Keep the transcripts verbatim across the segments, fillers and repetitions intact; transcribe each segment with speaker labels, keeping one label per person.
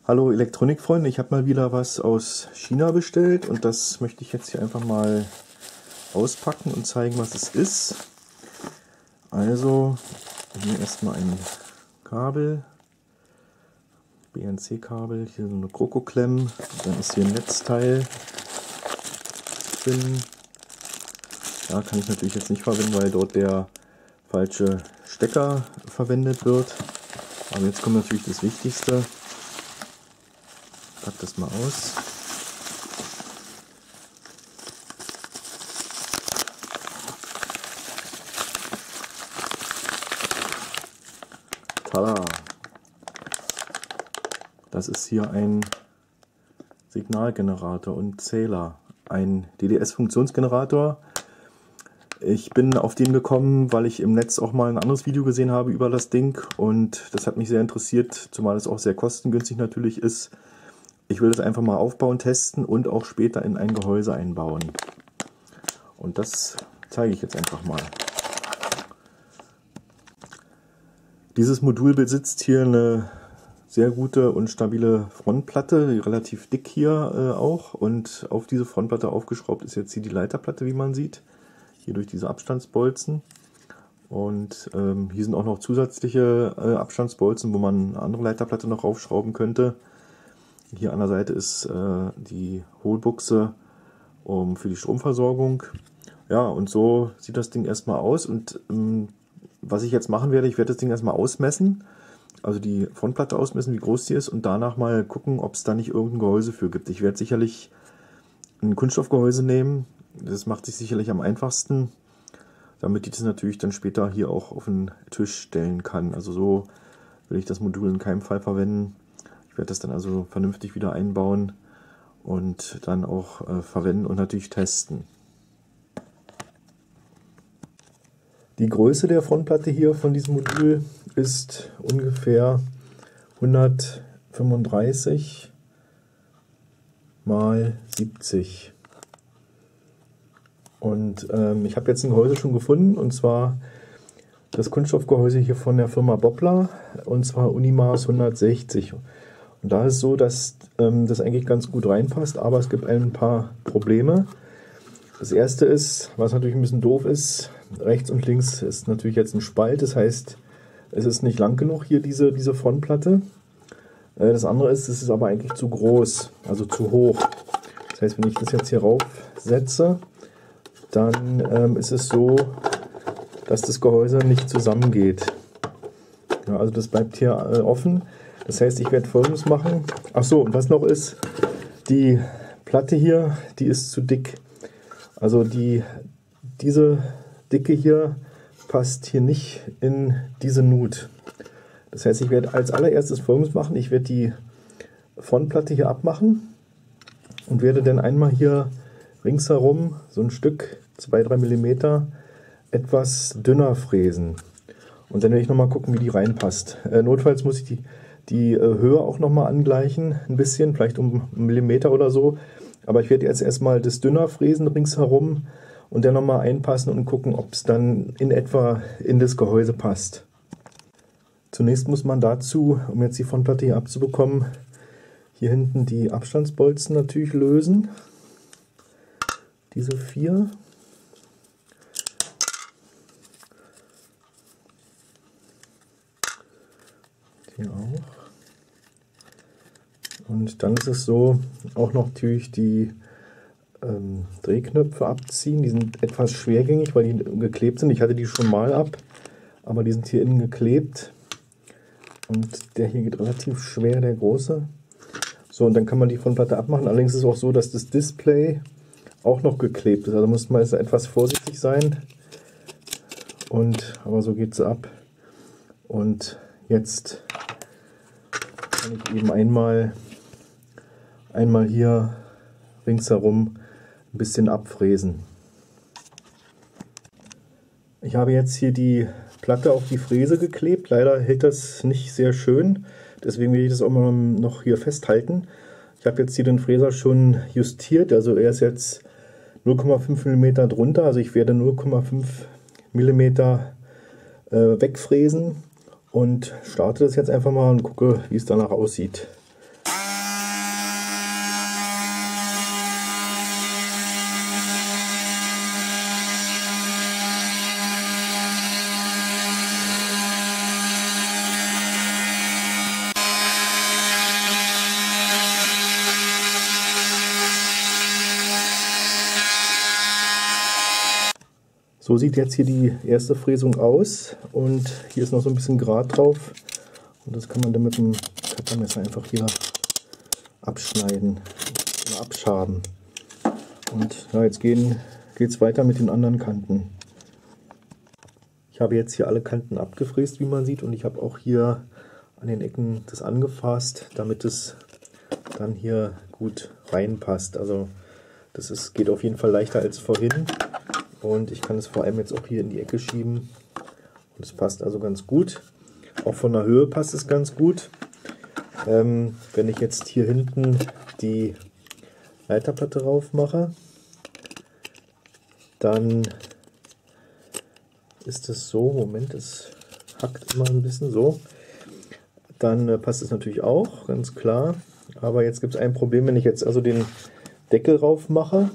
Speaker 1: Hallo Elektronikfreunde, ich habe mal wieder was aus China bestellt und das möchte ich jetzt hier einfach mal auspacken und zeigen, was es ist. Also hier erstmal ein Kabel, B N C-Kabel, hier so eine Kroko-Klemm, dann ist hier ein Netzteil drin. Ja, kann ich natürlich jetzt nicht verwenden, weil dort der falsche Stecker verwendet wird. Aber jetzt kommt natürlich das Wichtigste. Ich pack das mal aus. Tada! Das ist hier ein Signalgenerator und Zähler. Ein D D S-Funktionsgenerator. Ich bin auf den gekommen, weil ich im Netz auch mal ein anderes Video gesehen habe über das Ding und das hat mich sehr interessiert, zumal es auch sehr kostengünstig natürlich ist. Ich will das einfach mal aufbauen, testen und auch später in ein Gehäuse einbauen. Und das zeige ich jetzt einfach mal. Dieses Modul besitzt hier eine sehr gute und stabile Frontplatte, relativ dick hier äh, auch. Und auf diese Frontplatte aufgeschraubt ist jetzt hier die Leiterplatte, wie man sieht. Hier durch diese Abstandsbolzen. Und ähm, hier sind auch noch zusätzliche äh, Abstandsbolzen, wo man eine andere Leiterplatte noch aufschrauben könnte. Hier an der Seite ist äh, die Hohlbuchse um, für die Stromversorgung. Ja, und so sieht das Ding erstmal aus. Und ähm, was ich jetzt machen werde, ich werde das Ding erstmal ausmessen. Also die Frontplatte ausmessen, wie groß die ist. Und danach mal gucken, ob es da nicht irgendein Gehäuse für gibt. Ich werde sicherlich ein Kunststoffgehäuse nehmen. Das macht sich sicherlich am einfachsten, damit ich das natürlich dann später hier auch auf den Tisch stellen kann. Also so will ich das Modul in keinem Fall verwenden. Ich werde das dann also vernünftig wieder einbauen und dann auch äh, verwenden und natürlich testen. Die Größe der Frontplatte hier von diesem Modul ist ungefähr hundertfünfunddreißig mal siebzig. Und ähm, ich habe jetzt ein Gehäuse schon gefunden, und zwar das Kunststoffgehäuse hier von der Firma Boppler, und zwar Unimaß hundertsechzig. Und da ist es so, dass ähm, das eigentlich ganz gut reinpasst, aber es gibt ein paar Probleme. Das erste ist, was natürlich ein bisschen doof ist, rechts und links ist natürlich jetzt ein Spalt, das heißt, es ist nicht lang genug hier diese, diese Frontplatte. Äh, das andere ist, es ist aber eigentlich zu groß, also zu hoch. Das heißt, wenn ich das jetzt hier rauf setze, dann ähm, ist es so, dass das Gehäuse nicht zusammengeht. Ja, also das bleibt hier äh, offen. Das heißt, ich werde Folgendes machen. Achso, und was noch ist, die Platte hier, die ist zu dick. Also die, diese Dicke hier passt hier nicht in diese Nut. Das heißt, ich werde als allererstes Folgendes machen. Ich werde die Frontplatte hier abmachen und werde dann einmal hier ringsherum so ein Stück, zwei bis drei Millimeter, etwas dünner fräsen. Und dann werde ich nochmal gucken, wie die reinpasst. Äh, notfalls muss ich die, die äh, Höhe auch nochmal angleichen, ein bisschen, vielleicht um einen Millimeter oder so. Aber ich werde jetzt erstmal das dünner fräsen ringsherum und dann nochmal einpassen und gucken, ob es dann in etwa in das Gehäuse passt. Zunächst muss man dazu, um jetzt die Frontplatte hier abzubekommen, hier hinten die Abstandsbolzen natürlich lösen. Diese vier. Hier auch. Und dann ist es so, auch noch natürlich die ähm, Drehknöpfe abziehen. Die sind etwas schwergängig, weil die geklebt sind. Ich hatte die schon mal ab, aber die sind hier innen geklebt. Und der hier geht relativ schwer, der große. So, und dann kann man die Frontplatte abmachen. Allerdings ist es auch so, dass das Display auch noch geklebt ist. Also muss man jetzt etwas vorsichtig sein. Und, aber so geht es ab. Und jetzt kann ich eben einmal, einmal hier ringsherum ein bisschen abfräsen. Ich habe jetzt hier die Platte auf die Fräse geklebt. Leider hält das nicht sehr schön. Deswegen will ich das auch mal noch hier festhalten. Ich habe jetzt hier den Fräser schon justiert. Also er ist jetzt null Komma fünf Millimeter drunter. Also ich werde null Komma fünf Millimeter äh, wegfräsen und starte das jetzt einfach mal und gucke, wie es danach aussieht. So sieht jetzt hier die erste Fräsung aus und hier ist noch so ein bisschen Grat drauf und das kann man dann mit dem Cuttermesser einfach hier abschneiden oder abschaben. Und ja, jetzt geht es weiter mit den anderen Kanten. Ich habe jetzt hier alle Kanten abgefräst, wie man sieht, und ich habe auch hier an den Ecken das angefasst, damit es dann hier gut reinpasst. Also das ist, geht auf jeden Fall leichter als vorhin und ich kann es vor allem jetzt auch hier in die Ecke schieben und es passt also ganz gut. Auch von der Höhe passt es ganz gut. Ähm, wenn ich jetzt hier hinten die Leiterplatte drauf mache, dann ist es so, Moment, es hackt immer ein bisschen so, dann äh, passt es natürlich auch, ganz klar. Aber jetzt gibt es ein Problem, wenn ich jetzt also den Deckel drauf mache,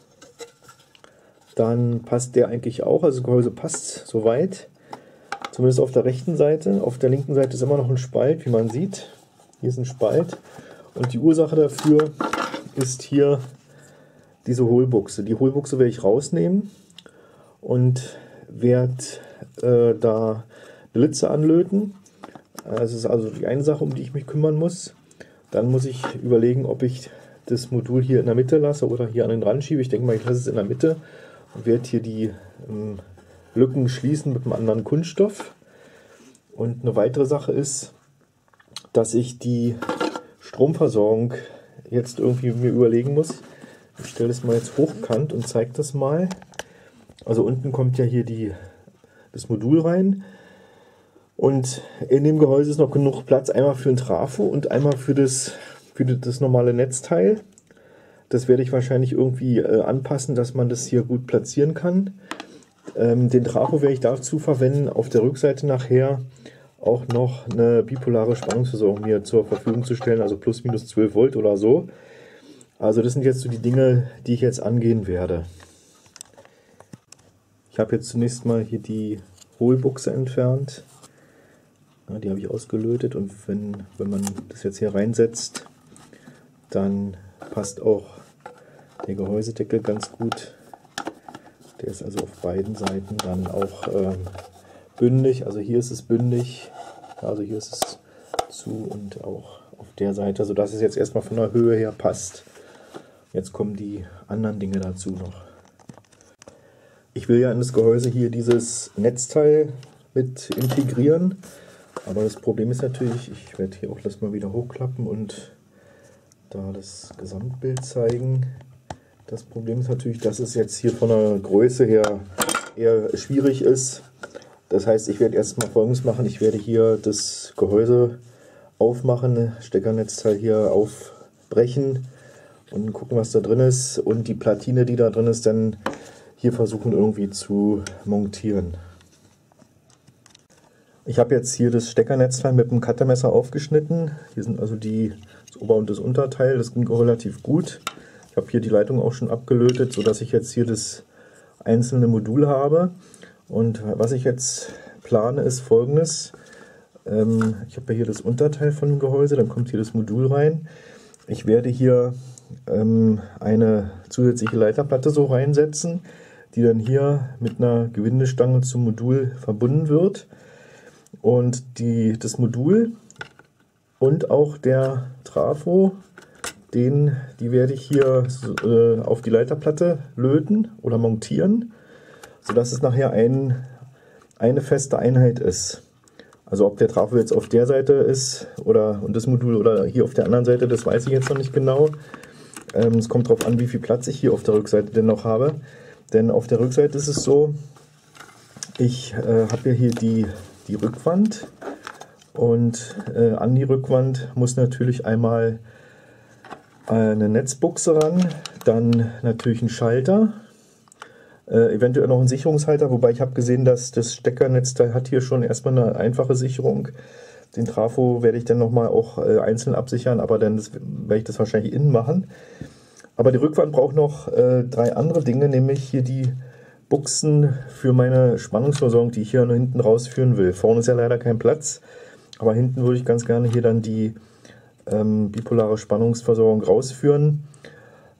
Speaker 1: dann passt der eigentlich auch, also das Gehäuse passt soweit, zumindest auf der rechten Seite. Auf der linken Seite ist immer noch ein Spalt, wie man sieht. Hier ist ein Spalt und die Ursache dafür ist hier diese Hohlbuchse. Die Hohlbuchse werde ich rausnehmen und werde äh, da Blitze anlöten. Das ist also die eine Sache, um die ich mich kümmern muss. Dann muss ich überlegen, ob ich das Modul hier in der Mitte lasse oder hier an den Rand schiebe. Ich denke mal, ich lasse es in der Mitte und werde hier die ähm, Lücken schließen mit einem anderen Kunststoff. Und eine weitere Sache ist, dass ich die Stromversorgung jetzt irgendwie mir überlegen muss. Ich stelle das mal jetzt hochkant und zeige das mal. Also unten kommt ja hier die, das Modul rein und in dem Gehäuse ist noch genug Platz, einmal für ein Trafo und einmal für das, für das normale Netzteil. Das werde ich wahrscheinlich irgendwie äh, anpassen, dass man das hier gut platzieren kann. Ähm, den Trafo werde ich dazu verwenden, auf der Rückseite nachher auch noch eine bipolare Spannungsversorgung mir zur Verfügung zu stellen, also plus minus zwölf Volt oder so. Also das sind jetzt so die Dinge, die ich jetzt angehen werde. Ich habe jetzt zunächst mal hier die Hohlbuchse entfernt. Ja, die habe ich ausgelötet und wenn, wenn man das jetzt hier reinsetzt, dann passt auch der Gehäusedeckel ganz gut. Der ist also auf beiden Seiten dann auch ähm, bündig. Also hier ist es bündig, also hier ist es zu und auch auf der Seite, sodass es jetzt erstmal von der Höhe her passt. Jetzt kommen die anderen Dinge dazu noch. Ich will ja in das Gehäuse hier dieses Netzteil mit integrieren, aber das Problem ist natürlich, ich werde hier auch das mal wieder hochklappen und da das Gesamtbild zeigen. Das Problem ist natürlich, dass es jetzt hier von der Größe her eher schwierig ist. Das heißt, ich werde erstmal Folgendes machen, ich werde hier das Gehäuse aufmachen, Steckernetzteil hier aufbrechen und gucken, was da drin ist und die Platine, die da drin ist, dann hier versuchen irgendwie zu montieren. Ich habe jetzt hier das Steckernetzteil mit dem Cuttermesser aufgeschnitten. Hier sind also die, das Ober- und das Unterteil, das ging relativ gut. Ich habe hier die Leitung auch schon abgelötet, sodass ich jetzt hier das einzelne Modul habe. Und was ich jetzt plane ist Folgendes. Ähm, ich habe hier das Unterteil von dem Gehäuse, dann kommt hier das Modul rein. Ich werde hier ähm, eine zusätzliche Leiterplatte so reinsetzen, die dann hier mit einer Gewindestange zum Modul verbunden wird. Und die, das Modul und auch der Trafo, den, die werde ich hier äh, auf die Leiterplatte löten oder montieren, sodass es nachher ein, eine feste Einheit ist. Also ob der Trafo jetzt auf der Seite ist oder und das Modul oder hier auf der anderen Seite, das weiß ich jetzt noch nicht genau. Ähm, es kommt darauf an, wie viel Platz ich hier auf der Rückseite denn noch habe. Denn auf der Rückseite ist es so, ich äh, habe ja hier die, die Rückwand und äh, an die Rückwand muss natürlich einmal eine Netzbuchse ran, dann natürlich ein Schalter, äh, eventuell noch ein Sicherungshalter, wobei ich habe gesehen, dass das Steckernetzteil hat hier schon erstmal eine einfache Sicherung. Den Trafo werde ich dann nochmal auch äh, einzeln absichern, aber dann das, werde ich das wahrscheinlich innen machen. Aber die Rückwand braucht noch äh, drei andere Dinge, nämlich hier die Buchsen für meine Spannungsversorgung, die ich hier nur hinten rausführen will. Vorne ist ja leider kein Platz, aber hinten würde ich ganz gerne hier dann die ähm, bipolare Spannungsversorgung rausführen.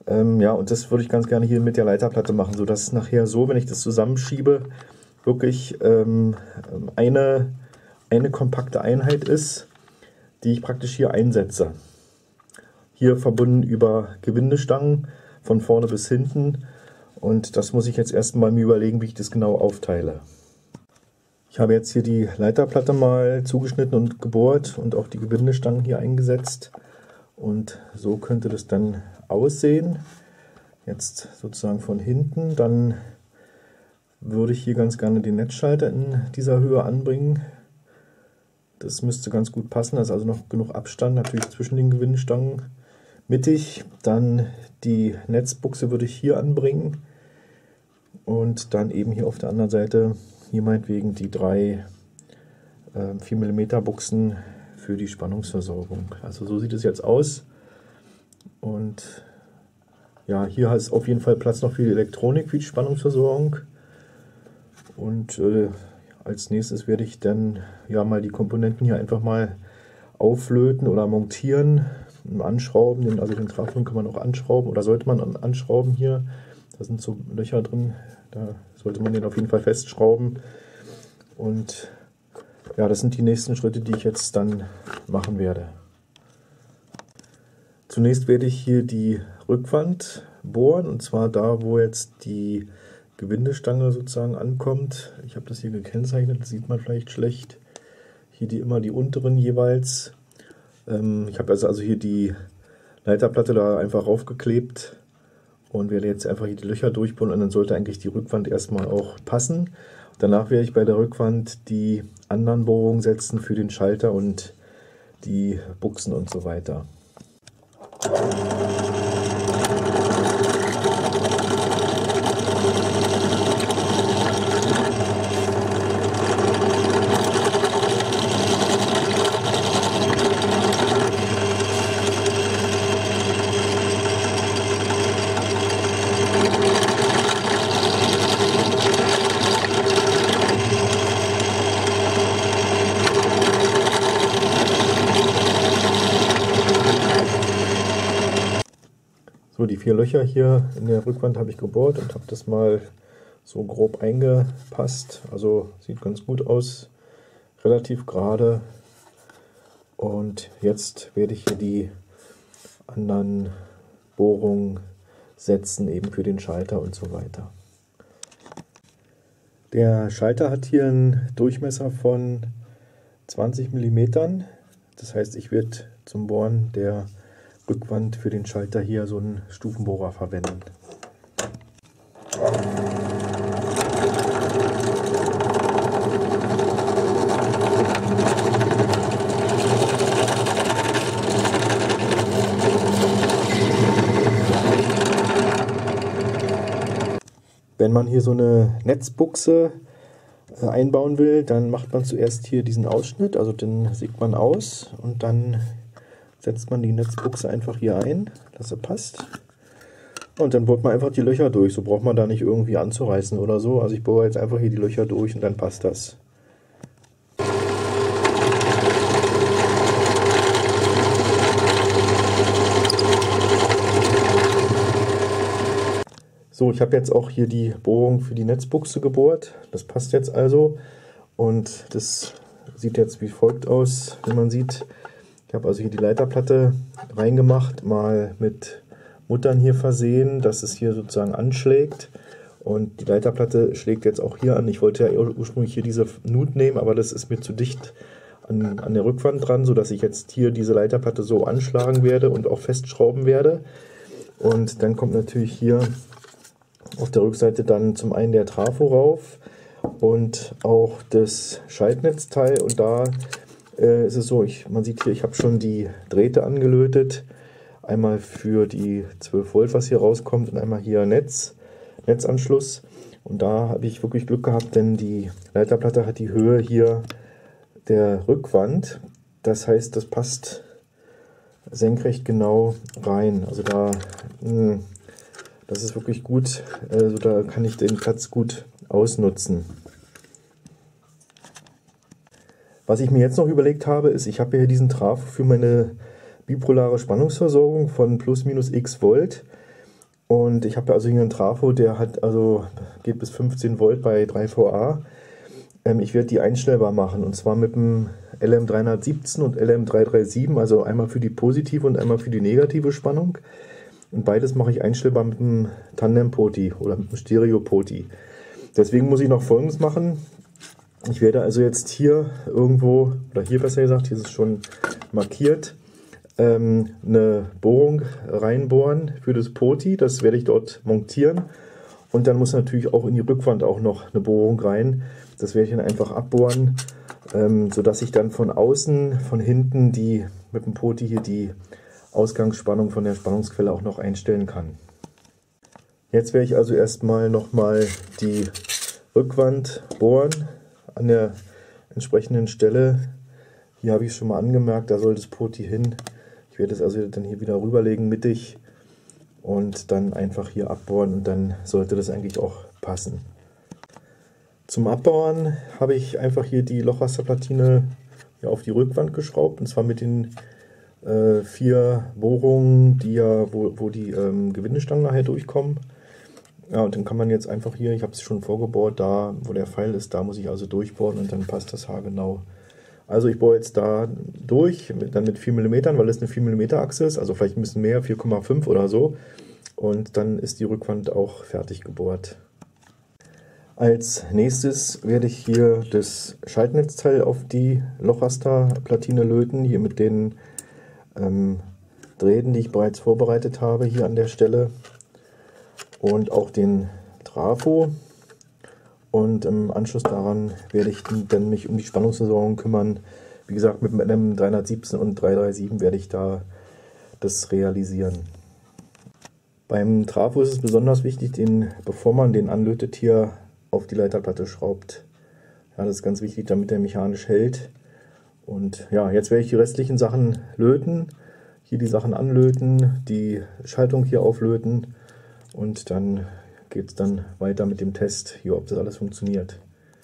Speaker 1: Ähm, ja, und das würde ich ganz gerne hier mit der Leiterplatte machen, sodass es nachher so, wenn ich das zusammenschiebe, wirklich ähm, eine, eine kompakte Einheit ist, die ich praktisch hier einsetze. Hier verbunden über Gewindestangen von vorne bis hinten. Und das muss ich jetzt erstmal mir überlegen, wie ich das genau aufteile. Ich habe jetzt hier die Leiterplatte mal zugeschnitten und gebohrt und auch die Gewindestangen hier eingesetzt. Und so könnte das dann aussehen. Jetzt sozusagen von hinten. Dann würde ich hier ganz gerne den Netzschalter in dieser Höhe anbringen. Das müsste ganz gut passen. Da ist also noch genug Abstand natürlich zwischen den Gewindestangen. Mittig. Dann die Netzbuchse würde ich hier anbringen. Und dann eben hier auf der anderen Seite hier meinetwegen die drei äh, vier Millimeter Buchsen für die Spannungsversorgung. Also so sieht es jetzt aus. Und ja, hier ist auf jeden Fall Platz noch für die Elektronik, für die Spannungsversorgung. Und äh, als nächstes werde ich dann ja mal die Komponenten hier einfach mal auflöten oder montieren, anschrauben. Also den Trafo kann man auch anschrauben oder sollte man anschrauben hier. Da sind so Löcher drin, da sollte man den auf jeden Fall festschrauben. Und ja, das sind die nächsten Schritte, die ich jetzt dann machen werde. Zunächst werde ich hier die Rückwand bohren, und zwar da, wo jetzt die Gewindestange sozusagen ankommt. Ich habe das hier gekennzeichnet, das sieht man vielleicht schlecht. Hier die immer die unteren jeweils. Ähm, ich habe also, also hier die Leiterplatte da einfach raufgeklebt und werde jetzt einfach hier die Löcher durchbohren, und dann sollte eigentlich die Rückwand erstmal auch passen. Danach werde ich bei der Rückwand die anderen Bohrungen setzen für den Schalter und die Buchsen und so weiter. So, die vier Löcher hier in der Rückwand habe ich gebohrt und habe das mal so grob eingepasst. Also sieht ganz gut aus, relativ gerade. Und jetzt werde ich hier die anderen Bohrungen setzen, eben für den Schalter und so weiter. Der Schalter hat hier einen Durchmesser von zwanzig Millimeter. Das heißt, ich werde zum Bohren der Rückwand für den Schalter hier so einen Stufenbohrer verwenden. Wenn man hier so eine Netzbuchse einbauen will, dann macht man zuerst hier diesen Ausschnitt, also den sägt man aus und dann setzt man die Netzbuchse einfach hier ein, dass sie passt. Und dann bohrt man einfach die Löcher durch. So braucht man da nicht irgendwie anzureißen oder so. Also ich bohre jetzt einfach hier die Löcher durch und dann passt das. So, ich habe jetzt auch hier die Bohrung für die Netzbuchse gebohrt. Das passt jetzt also. Und das sieht jetzt wie folgt aus, wenn man sieht. Ich habe also hier die Leiterplatte reingemacht, mal mit Muttern hier versehen, dass es hier sozusagen anschlägt. Und die Leiterplatte schlägt jetzt auch hier an. Ich wollte ja ursprünglich hier diese Nut nehmen, aber das ist mir zu dicht an, an der Rückwand dran, sodass ich jetzt hier diese Leiterplatte so anschlagen werde und auch festschrauben werde. Und dann kommt natürlich hier auf der Rückseite dann zum einen der Trafo rauf und auch das Schaltnetzteil, und da äh, ist es so, ich, man sieht hier, ich habe schon die Drähte angelötet, einmal für die zwölf Volt, was hier rauskommt, und einmal hier Netz, Netzanschluss, und da habe ich wirklich Glück gehabt, denn die Leiterplatte hat die Höhe hier der Rückwand, das heißt, das passt senkrecht genau rein, also da, mh, das ist wirklich gut, also da kann ich den Platz gut ausnutzen. Was ich mir jetzt noch überlegt habe, ist, ich habe hier diesen Trafo für meine bipolare Spannungsversorgung von plus minus x Volt. Und ich habe also hier einen Trafo, der hat also geht bis fünfzehn Volt bei drei V A. Ähm, ich werde die einstellbar machen, und zwar mit dem L M dreihundertsiebzehn und L M dreihundertsiebenunddreißig, also einmal für die positive und einmal für die negative Spannung. Und beides mache ich einstellbar mit dem Tandem-Poti oder mit dem Stereo-Poti. Deswegen muss ich noch Folgendes machen. Ich werde also jetzt hier irgendwo, oder hier besser gesagt, hier ist es schon markiert, ähm, eine Bohrung reinbohren für das Poti. Das werde ich dort montieren. Und dann muss natürlich auch in die Rückwand auch noch eine Bohrung rein. Das werde ich dann einfach abbohren, ähm, sodass ich dann von außen, von hinten die mit dem Poti hier die Ausgangsspannung von der Spannungsquelle auch noch einstellen kann. Jetzt werde ich also erstmal nochmal die Rückwand bohren an der entsprechenden Stelle. Hier habe ich es schon mal angemerkt, da soll das Poti hin. Ich werde es also dann hier wieder rüberlegen, mittig, und dann einfach hier abbohren, und dann sollte das eigentlich auch passen. Zum Abbauen habe ich einfach hier die Lochrasterplatine hier auf die Rückwand geschraubt, und zwar mit den äh, vier Bohrungen, die ja, wo, wo die ähm, Gewindestangen nachher durchkommen. Ja, und dann kann man jetzt einfach hier, ich habe es schon vorgebohrt, da wo der Pfeil ist, da muss ich also durchbohren, und dann passt das haargenau. Also ich bohre jetzt da durch, mit, dann mit vier Millimeter, weil es eine vier Millimeter Achse ist, also vielleicht ein bisschen mehr, vier Komma fünf oder so. Und dann ist die Rückwand auch fertig gebohrt. Als nächstes werde ich hier das Schaltnetzteil auf die Lochrasterplatine löten, hier mit den ähm, Drähten, die ich bereits vorbereitet habe, hier an der Stelle. Und auch den Trafo. Und im Anschluss daran werde ich dann mich um die Spannungsversorgung kümmern. Wie gesagt, mit dem L M dreihundertsiebzehn und dreihundertsiebenunddreißig werde ich da das realisieren. Beim Trafo ist es besonders wichtig, den, bevor man den anlötet, hier auf die Leiterplatte schraubt. Ja, das ist ganz wichtig, damit er mechanisch hält. Und ja, jetzt werde ich die restlichen Sachen löten. Hier die Sachen anlöten, die Schaltung hier auflöten, und dann geht es dann weiter mit dem Test, hier, ob das alles funktioniert.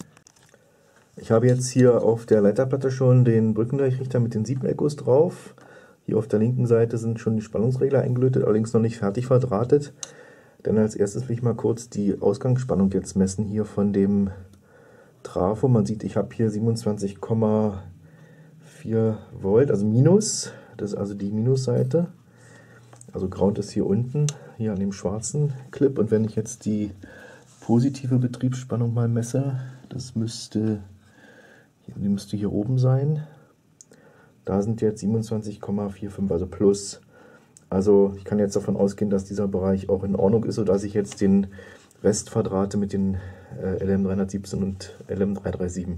Speaker 1: Ich habe jetzt hier auf der Leiterplatte schon den Brückendurchrichter mit den sieben Echos drauf. Hier auf der linken Seite sind schon die Spannungsregler eingelötet, allerdings noch nicht fertig verdrahtet. Denn als erstes will ich mal kurz die Ausgangsspannung jetzt messen hier von dem Trafo. Man sieht, ich habe hier siebenundzwanzig Komma vier Volt, also Minus. Das ist also die Minusseite. Also Ground ist hier unten, hier an dem schwarzen Clip. Und wenn ich jetzt die positive Betriebsspannung mal messe, das müsste, die müsste hier oben sein. Da sind jetzt siebenundzwanzig Komma fünfundvierzig, also plus. Also ich kann jetzt davon ausgehen, dass dieser Bereich auch in Ordnung ist, sodass ich jetzt den Rest verdrahte mit den äh, L M dreihundertsiebzehn und L M dreihundertsiebenunddreißig.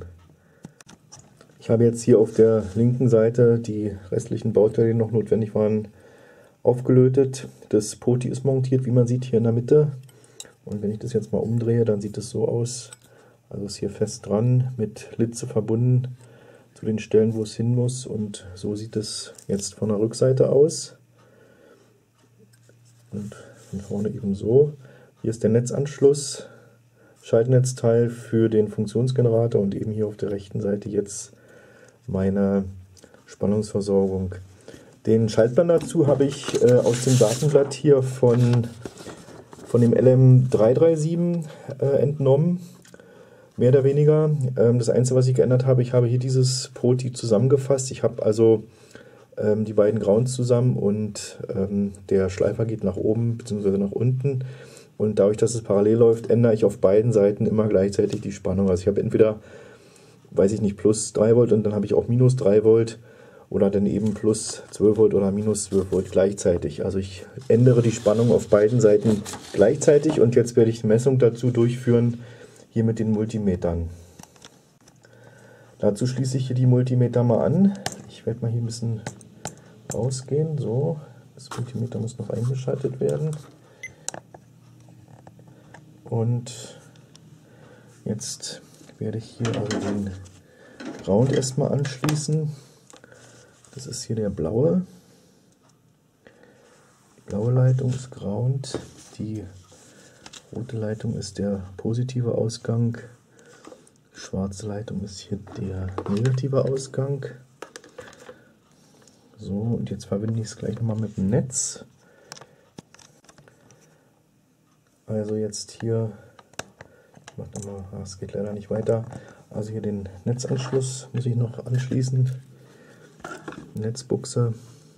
Speaker 1: Ich habe jetzt hier auf der linken Seite die restlichen Bauteile, die noch notwendig waren, aufgelötet. Das Poti ist montiert, wie man sieht, hier in der Mitte. Und wenn ich das jetzt mal umdrehe, dann sieht es so aus. Also ist hier fest dran, mit Litze verbunden zu den Stellen, wo es hin muss. Und so sieht es jetzt von der Rückseite aus. Und von vorne eben so. Hier ist der Netzanschluss, Schaltnetzteil für den Funktionsgenerator, und eben hier auf der rechten Seite jetzt meine Spannungsversorgung. Den Schaltplan dazu habe ich äh, aus dem Datenblatt hier von, von dem L M dreihundertsiebenunddreißig äh, entnommen, mehr oder weniger. Ähm, das Einzige, was ich geändert habe, ich habe hier dieses Poti zusammengefasst. Ich habe also ähm, die beiden Grounds zusammen, und ähm, der Schleifer geht nach oben bzw. nach unten. Und dadurch, dass es parallel läuft, ändere ich auf beiden Seiten immer gleichzeitig die Spannung. Also ich habe entweder, weiß ich nicht, plus drei Volt, und dann habe ich auch minus drei Volt. Oder dann eben plus zwölf Volt oder minus zwölf Volt gleichzeitig. Also ich ändere die Spannung auf beiden Seiten gleichzeitig, und jetzt werde ich die Messung dazu durchführen, hier mit den Multimetern. Dazu schließe ich hier die Multimeter mal an. Ich werde mal hier ein bisschen rausgehen. So, das Multimeter muss noch eingeschaltet werden. Und jetzt werde ich hier also den Ground erstmal anschließen. Das ist hier der blaue. Die blaue Leitung ist Ground. Die rote Leitung ist der positive Ausgang. Die schwarze Leitung ist hier der negative Ausgang. So, und jetzt verbinde ich es gleich nochmal mit dem Netz. Also jetzt hier, ich mach nochmal, es geht leider nicht weiter, also hier den Netzanschluss muss ich noch anschließen, Netzbuchse.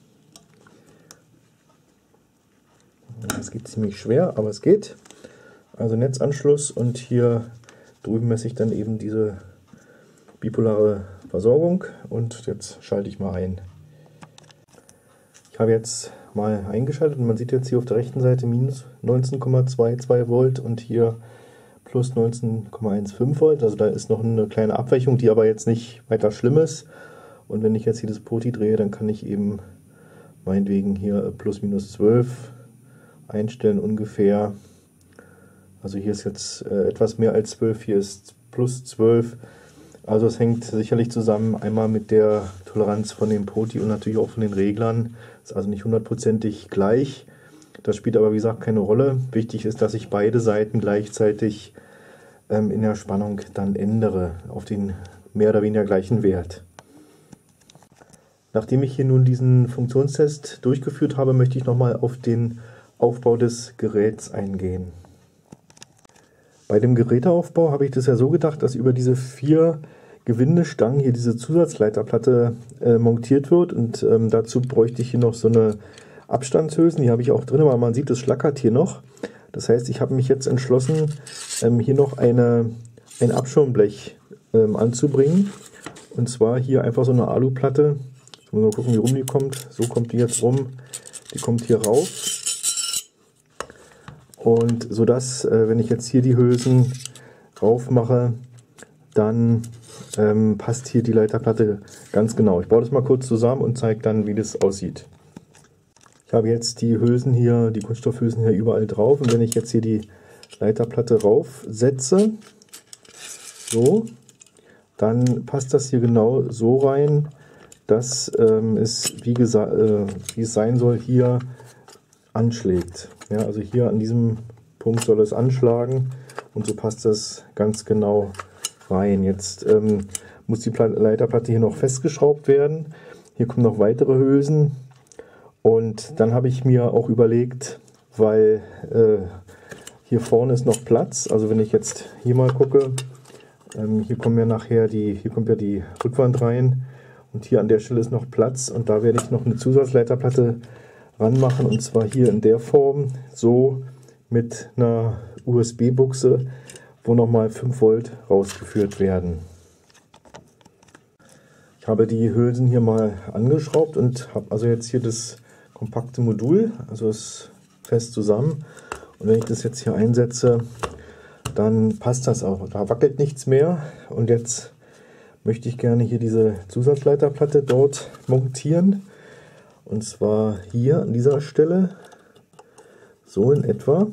Speaker 1: Das geht ziemlich schwer, aber es geht. Also Netzanschluss und hier drüben messe ich dann eben diese bipolare Versorgung und jetzt schalte ich mal ein. Ich habe jetzt mal eingeschaltet und man sieht jetzt hier auf der rechten Seite minus neunzehn Komma zweiundzwanzig Volt und hier plus neunzehn Komma fünfzehn Volt. Also da ist noch eine kleine Abweichung, die aber jetzt nicht weiter schlimm ist. Und wenn ich jetzt hier das Poti drehe, dann kann ich eben meinetwegen hier plus minus zwölf einstellen ungefähr. Also hier ist jetzt äh, etwas mehr als zwölf, hier ist plus zwölf. Also es hängt sicherlich zusammen einmal mit der Toleranz von dem Poti und natürlich auch von den Reglern. Ist also nicht hundertprozentig gleich. Das spielt aber wie gesagt keine Rolle. Wichtig ist, dass ich beide Seiten gleichzeitig ähm, in der Spannung dann ändere auf den mehr oder weniger gleichen Wert. Nachdem ich hier nun diesen Funktionstest durchgeführt habe, möchte ich nochmal auf den Aufbau des Geräts eingehen. Bei dem Geräteaufbau habe ich das ja so gedacht, dass über diese vier Gewindestangen hier diese Zusatzleiterplatte äh, montiert wird und ähm, dazu bräuchte ich hier noch so eine Abstandshülsen, die habe ich auch drin, aber man sieht, es schlackert hier noch. Das heißt, ich habe mich jetzt entschlossen, ähm, hier noch eine, ein Abschirmblech ähm, anzubringen und zwar hier einfach so eine Aluplatte. Jetzt muss man gucken, wie rum die kommt. So kommt die jetzt rum, die kommt hier rauf. Und so dass, äh, wenn ich jetzt hier die Hülsen drauf mache, dann ähm, passt hier die Leiterplatte ganz genau. Ich baue das mal kurz zusammen und zeige dann, wie das aussieht. Ich habe jetzt die Hülsen hier, die Kunststoffhülsen hier überall drauf und wenn ich jetzt hier die Leiterplatte raufsetze, so, dann passt das hier genau so rein, dass ähm, es, wie, äh, wie es sein soll, hier anschlägt. Ja, also hier an diesem Punkt soll es anschlagen und so passt das ganz genau rein. Jetzt ähm, muss die Leiterplatte hier noch festgeschraubt werden. Hier kommen noch weitere Hülsen und dann habe ich mir auch überlegt, weil äh, hier vorne ist noch Platz, also wenn ich jetzt hier mal gucke, ähm, hier kommen ja nachher die, hier kommt ja die Rückwand rein und hier an der Stelle ist noch Platz und da werde ich noch eine Zusatzleiterplatte ranmachen und zwar hier in der Form, so mit einer U S B-Buchse, wo nochmal fünf Volt rausgeführt werden. Ich habe die Hülsen hier mal angeschraubt und habe also jetzt hier das kompakte Modul, also ist fest zusammen und wenn ich das jetzt hier einsetze, dann passt das auch, da wackelt nichts mehr und jetzt möchte ich gerne hier diese Zusatzleiterplatte dort montieren. Und zwar hier an dieser Stelle, so in etwa.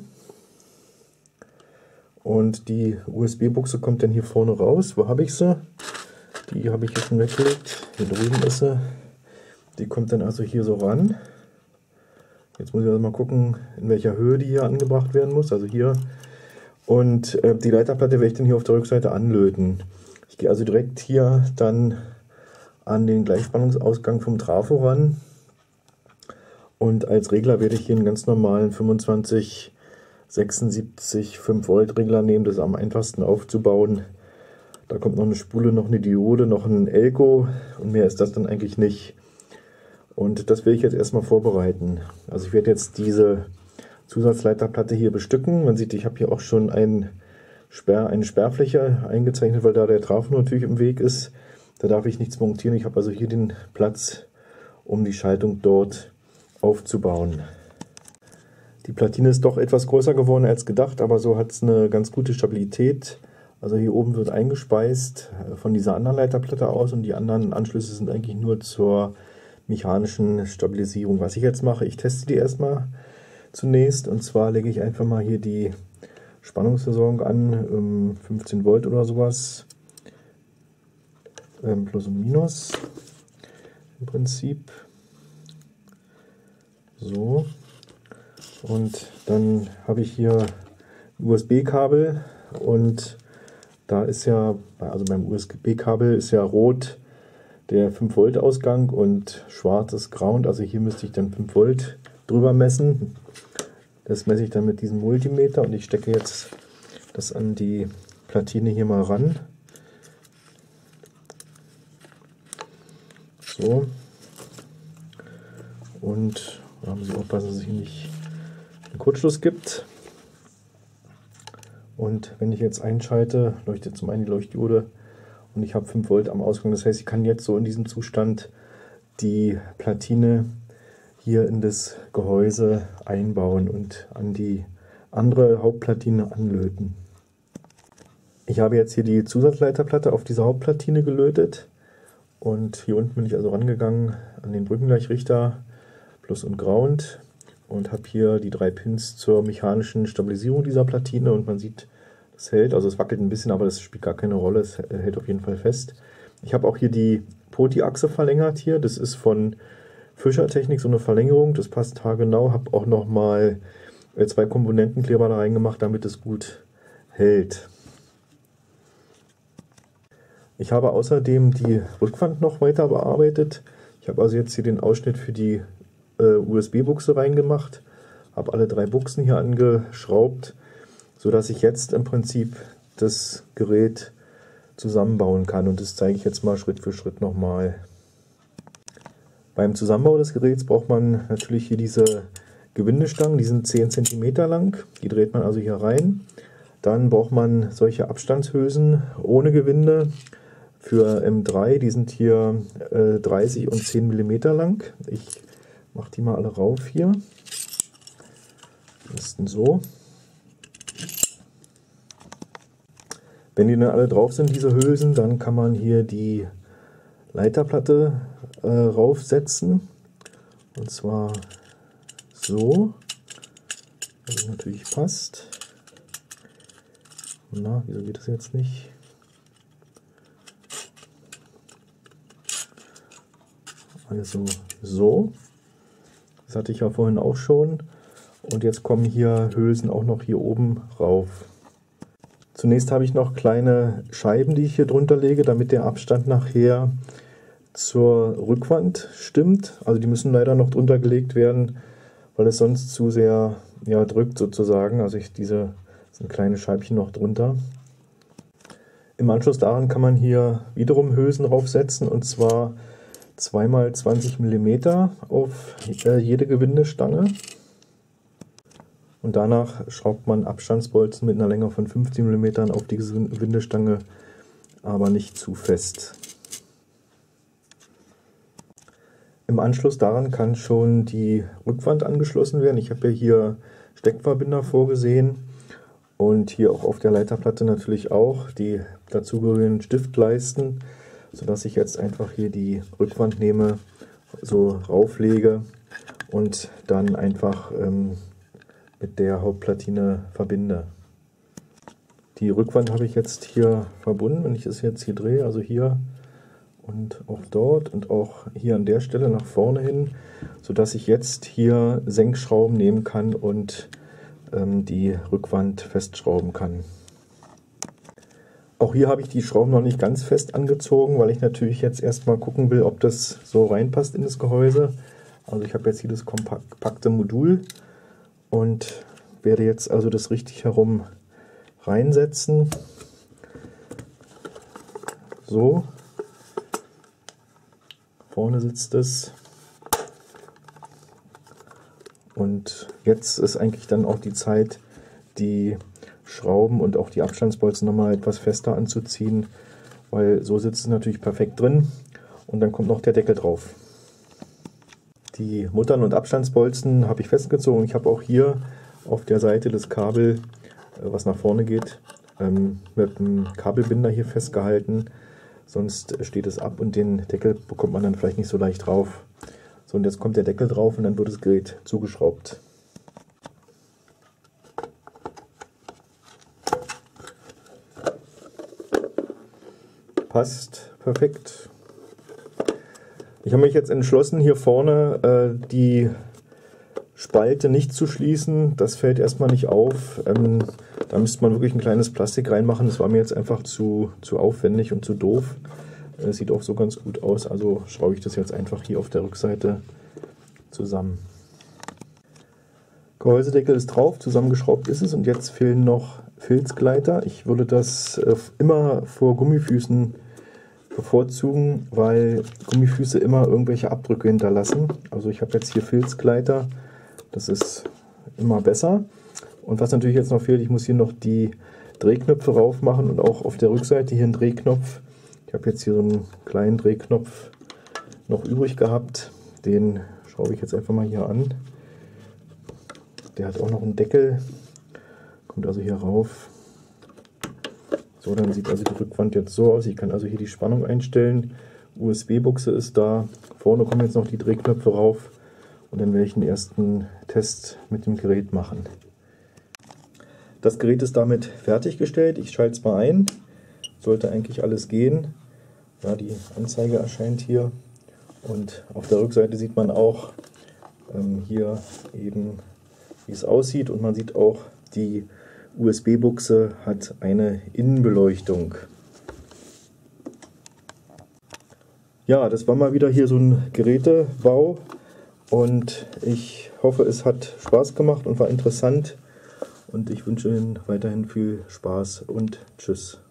Speaker 1: Und die U S B-Buchse kommt dann hier vorne raus. Wo habe ich sie? Die habe ich hier schon weggelegt. Hier drüben ist sie. Die kommt dann also hier so ran. Jetzt muss ich also mal gucken, in welcher Höhe die hier angebracht werden muss. Also hier. Und äh, die Leiterplatte werde ich dann hier auf der Rückseite anlöten. Ich gehe also direkt hier dann an den Gleichspannungsausgang vom Trafo ran. Und als Regler werde ich hier einen ganz normalen fünfundzwanzig sechsundsiebzig fünf Volt Regler nehmen. Das ist am einfachsten aufzubauen. Da kommt noch eine Spule, noch eine Diode, noch ein Elko und mehr ist das dann eigentlich nicht. Und das will ich jetzt erstmal vorbereiten. Also ich werde jetzt diese Zusatzleiterplatte hier bestücken. Man sieht, ich habe hier auch schon ein Sperr, eine Sperrfläche eingezeichnet, weil da der Trafo natürlich im Weg ist. Da darf ich nichts montieren. Ich habe also hier den Platz, um die Schaltung dort aufzubauen. Die Platine ist doch etwas größer geworden als gedacht, aber so hat es eine ganz gute Stabilität. Also hier oben wird eingespeist von dieser anderen Leiterplatte aus und die anderen Anschlüsse sind eigentlich nur zur mechanischen Stabilisierung. Was ich jetzt mache, ich teste die erstmal zunächst und zwar lege ich einfach mal hier die Spannungsversorgung an, fünfzehn Volt oder sowas, plus und minus im Prinzip. So, und dann habe ich hier ein U S B-Kabel und da ist ja, also beim U S B-Kabel ist ja rot der fünf Volt Ausgang und schwarz ist Ground, also hier müsste ich dann fünf Volt drüber messen. Das messe ich dann mit diesem Multimeter und ich stecke jetzt das an die Platine hier mal ran. So. Und da muss ich aufpassen, dass es hier nicht einen Kurzschluss gibt. Und wenn ich jetzt einschalte, leuchtet zum einen die Leuchtdiode und ich habe fünf Volt am Ausgang. Das heißt, ich kann jetzt so in diesem Zustand die Platine hier in das Gehäuse einbauen und an die andere Hauptplatine anlöten. Ich habe jetzt hier die Zusatzleiterplatte auf diese Hauptplatine gelötet und hier unten bin ich also rangegangen an den Brückengleichrichter Plus und Ground und habe hier die drei Pins zur mechanischen Stabilisierung dieser Platine und man sieht, das hält, also es wackelt ein bisschen, aber das spielt gar keine Rolle, es hält auf jeden Fall fest. Ich habe auch hier die Poti-Achse verlängert hier, das ist von Fischer Technik so eine Verlängerung, das passt haargenau, habe auch nochmal zwei Komponentenkleber da reingemacht, damit es gut hält. Ich habe außerdem die Rückwand noch weiter bearbeitet. Ich habe also jetzt hier den Ausschnitt für die äh, U S B-Buchse reingemacht, habe alle drei Buchsen hier angeschraubt, sodass ich jetzt im Prinzip das Gerät zusammenbauen kann und das zeige ich jetzt mal Schritt für Schritt nochmal. Beim Zusammenbau des Geräts braucht man natürlich hier diese Gewindestangen, die sind zehn Zentimeter lang, die dreht man also hier rein. Dann braucht man solche Abstandshülsen ohne Gewinde für M drei, die sind hier äh, dreißig und zehn Millimeter lang. Ich mache die mal alle rauf hier. Am besten so. Wenn die dann alle drauf sind, diese Hülsen, dann kann man hier die Leiterplatte äh, raufsetzen. Und zwar so, dass es natürlich passt. Na, wieso geht das jetzt nicht? Also so. Das hatte ich ja vorhin auch schon. Und jetzt kommen hier Hülsen auch noch hier oben rauf. Zunächst habe ich noch kleine Scheiben, die ich hier drunter lege, damit der Abstand nachher zur Rückwand stimmt. Also die müssen leider noch drunter gelegt werden, weil es sonst zu sehr ja, drückt sozusagen. Also ich, diese sind kleine Scheibchen noch drunter. Im Anschluss daran kann man hier wiederum Hülsen draufsetzen, und zwar zwei mal zwanzig Millimeter auf jede Gewindestange. Und danach schraubt man Abstandsbolzen mit einer Länge von fünfzehn Millimeter auf die Gewindestange, aber nicht zu fest. Im Anschluss daran kann schon die Rückwand angeschlossen werden. Ich habe ja hier Steckverbinder vorgesehen und hier auch auf der Leiterplatte natürlich auch die dazugehörigen Stiftleisten, sodass ich jetzt einfach hier die Rückwand nehme, so rauflege und dann einfach ähm, mit der Hauptplatine verbinde. Die Rückwand habe ich jetzt hier verbunden, wenn ich es jetzt hier drehe, also hier und auch dort und auch hier an der Stelle nach vorne hin, sodass ich jetzt hier Senkschrauben nehmen kann und ähm, die Rückwand festschrauben kann. Auch hier habe ich die Schrauben noch nicht ganz fest angezogen, weil ich natürlich jetzt erstmal gucken will, ob das so reinpasst in das Gehäuse. Also ich habe jetzt hier das kompakte Modul und werde jetzt also das richtig herum reinsetzen. So. Vorne sitzt es. Und jetzt ist eigentlich dann auch die Zeit, die Schrauben und auch die Abstandsbolzen nochmal etwas fester anzuziehen, weil so sitzt es natürlich perfekt drin und dann kommt noch der Deckel drauf. Die Muttern und Abstandsbolzen habe ich festgezogen. Ich habe auch hier auf der Seite das Kabel, was nach vorne geht, mit dem Kabelbinder hier festgehalten. Sonst steht es ab und den Deckel bekommt man dann vielleicht nicht so leicht drauf. So, und jetzt kommt der Deckel drauf und dann wird das Gerät zugeschraubt. Passt perfekt. Ich habe mich jetzt entschlossen, hier vorne äh, die Spalte nicht zu schließen. Das fällt erstmal nicht auf. Ähm, da müsste man wirklich ein kleines Plastik reinmachen. Das war mir jetzt einfach zu, zu aufwendig und zu doof. Äh, sieht auch so ganz gut aus. Also schraube ich das jetzt einfach hier auf der Rückseite zusammen. Gehäusedeckel ist drauf, zusammengeschraubt ist es und jetzt fehlen noch Filzgleiter. Ich würde das äh, immer vor Gummifüßen bevorzugen, weil Gummifüße immer irgendwelche Abdrücke hinterlassen. Also ich habe jetzt hier Filzgleiter, das ist immer besser. Und was natürlich jetzt noch fehlt, ich muss hier noch die Drehknöpfe rauf machen und auch auf der Rückseite hier einen Drehknopf. Ich habe jetzt hier so einen kleinen Drehknopf noch übrig gehabt, den schraube ich jetzt einfach mal hier an. Der hat auch noch einen Deckel, kommt also hier rauf. So, dann sieht also die Rückwand jetzt so aus. Ich kann also hier die Spannung einstellen. U S B-Buchse ist da. Vorne kommen jetzt noch die Drehknöpfe rauf. Und dann werde ich den ersten Test mit dem Gerät machen. Das Gerät ist damit fertiggestellt. Ich schalte es mal ein. Sollte eigentlich alles gehen. Ja, die Anzeige erscheint hier. Und auf der Rückseite sieht man auch ähm, hier eben, wie es aussieht. Und man sieht auch, die U S B-Buchse hat eine Innenbeleuchtung. Ja, das war mal wieder hier so ein Gerätebau. Und ich hoffe, es hat Spaß gemacht und war interessant. Und ich wünsche Ihnen weiterhin viel Spaß und tschüss.